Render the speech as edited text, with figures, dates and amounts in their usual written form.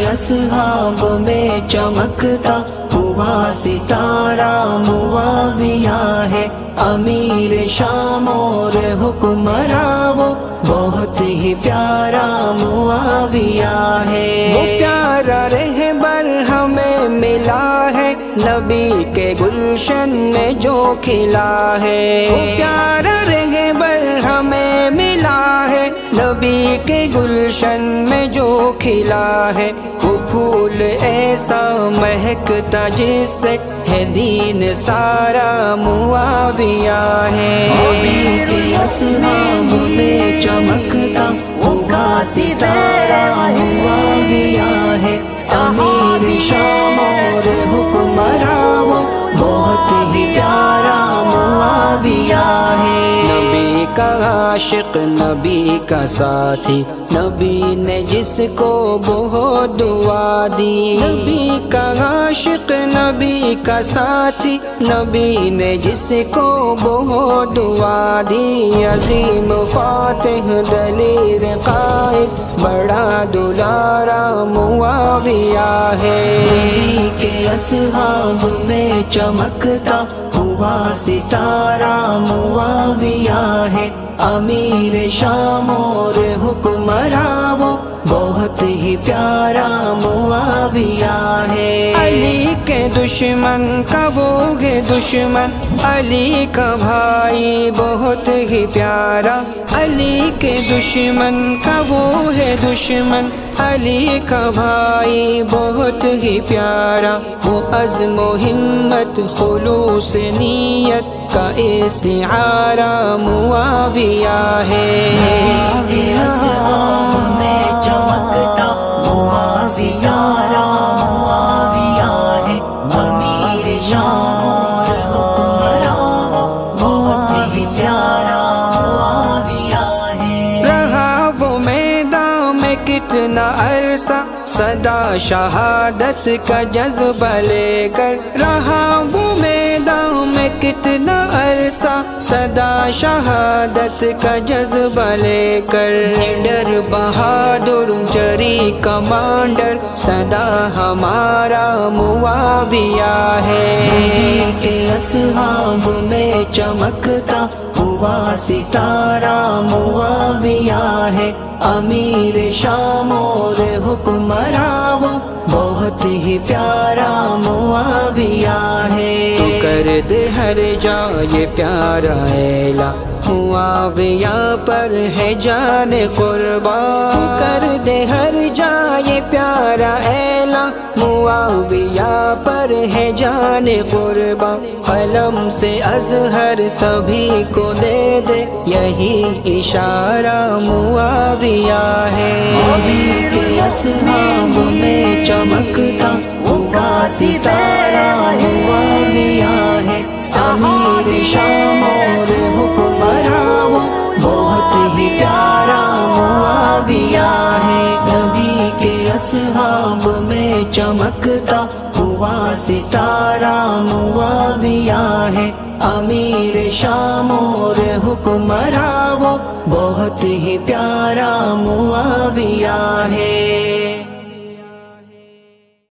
اصحاب میں چمکتا ہوا ستارہ معاویہ ہے، امیر شام اور حکمراں وہ بہت ہی پیارا معاویہ ہے۔ وہ پیارا رہبر ہمیں ملا ہے، نبی کے گلشن میں جو کھلا ہے۔ وہ پیارا رہبر ہمیں ملا ہے، نبی کے گلشن میں جو کھلا ہے۔ وہ پھول ایسا مہکتا جس سے ہے دین سارا معاویہ ہے۔ امیر اصحاب میں چمکتا ہوا ستارہ معاویہ ہے، امیر شام اور حکمراں وہ بہت ہی پیارا معاویہ ہے۔ نبی کا عاشق، نبی کا ساتھی، نبی نے جس کو بہت دعا دی۔ نبی کا عاشق، نبی کا ساتھی، نبی نے جس کو بہت دعا دی۔ عظیم فاتح دلیر قائد بڑا دلارا معاویہ ہے۔ نبی کے اصحاب میں چمکتا ہوا ستارہ معاویہ ہے، امیر شام اور حکمراں وہ بہت ہی پیارا معاویہ ہے۔ علی کے دشمن کا وہ ہے دشمن، علی کا بھائی بہت ہی پیارا۔ علی کے دشمن کا وہ ہے دشمن، علی کا بھائی بہت ہی پیارا۔ وہ عزم و ہمت خلوص نیت کا استعارہ معاویہ ہے۔ نبی کے اصحاب میں چمکتا ہوا ستارہ معاویہ ہے، امیر شام اور حکمراں بہت ہی پیارا معاویہ ہے۔ رہا وہ میدان میں کتنا عرصہ، صدا شہادت کا جذبہ لے کر۔ رہا وہ میدان میں کتنا عرصہ، صدا شہادت کا جذبہ لے کر۔ نڈر بہادر جری کمانڈر صدا ہمارا معاویہ ہے۔ نبی کے اصحاب میں چمکتا ہوا ستارہ معاویہ ہے، امیر شام اور حکمراں وہ بہت ہی پیارا معاویہ ہے۔ تو کر دے ہر جائے پیارا اعلان، معاویہ پر ہے جان قربان۔ کر دے ہر جائے پیارا اعلان، معاویہ پر ہے جان قربان۔ قلم سے ازہر سبھی کو دے دے یہی اشارہ معاویہ ہے۔ امیر اصحاب میں چمکتا ہوا ستارہ معاویہ ہے، امیر شام اور حکمراں وہ بہت ہی پیارا معاویہ ہے۔ نبی کے اصحاب میں چمکتا ہوا ستارہ معاویہ ہے، امیر شام اور حکمراں وہ بہت ہی پیارا معاویہ ہے۔